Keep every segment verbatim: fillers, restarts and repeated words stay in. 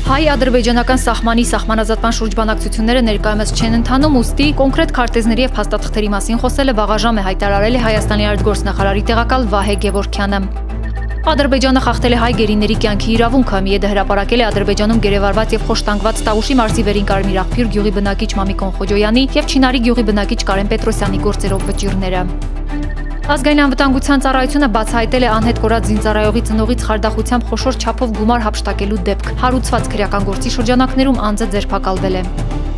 Հայ-ադրբեջանական սահմանի սահմանազատման շրջբանակցությունները ներկայումս չեն ընթանում, ուստի կոնկրետ քարտեզների և փաստաթղթերի մասին խոսելը վաղաժամ է հայտարարել է Հայաստանի արտգործնախարարի տեղակալ Վահե Գևորգյանը։ Ադրբեջանը խախտել է հայ գերիների կյանքի իրավունքը, ՄԻԵԴ-ը հրապարակել է Ադրբեջանում գերեվարված և խոշտանգված Տավուշի մարզի վերին Կարմիր աղբյուր գյուղի բնակիչ Մամիկոն Խոջոյանի և Չինարի գյուղի բնակիչ Կարեն Պետրոսյանի գործերով վճիռները։ Ազգային անվտանգության ծառայությունը բացահայտել է անհետ կորած զինծառայողի ծնողից խարդախությամբ խոշոր չափով գումար հափշտակելու դեպք։ Հարուցված քրեական գործի շրջանակներում անձը ձերբակալվել է։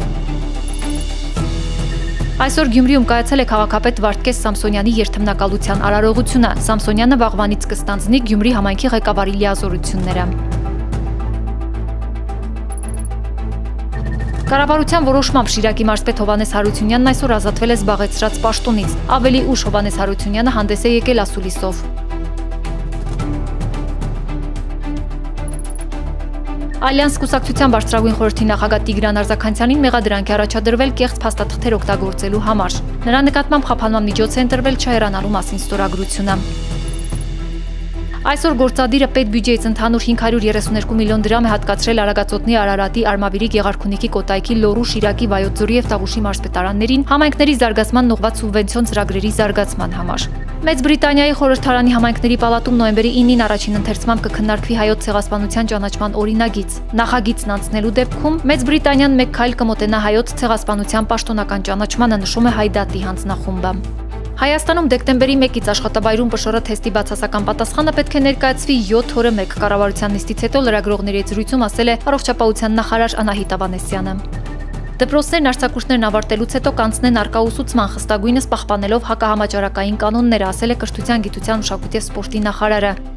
Այսօր Գյումրիում կայացել է քաղաքապետ Վարդգես Սամսոնյանի երթմնակալության արարողությունը։ Սամսոնյանը վաղվանից կստանձնի Գյումրի համայնքի ղեկավարի լիազորությունները։ Կառավարության որոշմամբ Շիրակի մարզպետ Հովհաննես Հարությունյանն այսօր ազատվել է զբաղեցրած պաշտոնից։ Ավելի ուշ Հովհաննես Հարությունյանը հանդես է եկել ասուլիսով։ Ալյանս կուսակցության բարձրագույն խորհրդի նախագահ Տիգրան Արձաքանցյանին մեղադրանք է առաջադրվել կեղծ փաստաթղթեր օգտագործելու համար։ Նրա նկատմամբ խափանման միջոց է ընտրվել չհեռանալու մասին ստորագրությունը։ Այսօր գործադիրը պետբյուջեից ընդհանուր հինգ հարյուր երեսունյոթ միլիոն դրամ է հատկացրել Արագածոտնի Արարատի, Արմավիրի, Գեղարքունիքի, Կոտայքի, Լոռու, Շիրակի, Վայոց ձորի և Տավուշի մարզպետարաններին համայնքների զարգացման ուղղված սուբվենցիոն ծրագրերի զարգացման համար։ Մեծ Բրիտանիայի խորհրդարանի համայնքների պալատում նոյեմբերի ինին առաջին ընթերցմամբ կքննարկվի հայոց ցեղասպանության ճանաչման օրինագիծ։ Նախագիծն անցնելու դեպքում Մեծ Բրիտանիան մեկ քայլ կմոտենա հայոց ցեղասպանության պաշտոնական ճանաչմանը, նշում է Հայդատի հանձնախումբը։ Հայաստանում դեկտեմբերի մեկից աշխատավայրում ՊՇՌ թեստի բացասական պատասխանը պետք է ներկայացվի յոթ օրը մեկ։ Կառավարության նիստից հետո լրագրողների հետ զրույցում ասել է առողջապահության նախարար Անահիտ Ավանեսյանը։ Դպրոցներն արձակուրդներն ավարտելուց հետո կանցնեն առկա ուսուցման, խստագույնս պահպանելով հակահամաճարակային կանոնները, ասել է Կրթության, գիտության, մշակույթի և սպորտի նախարարը։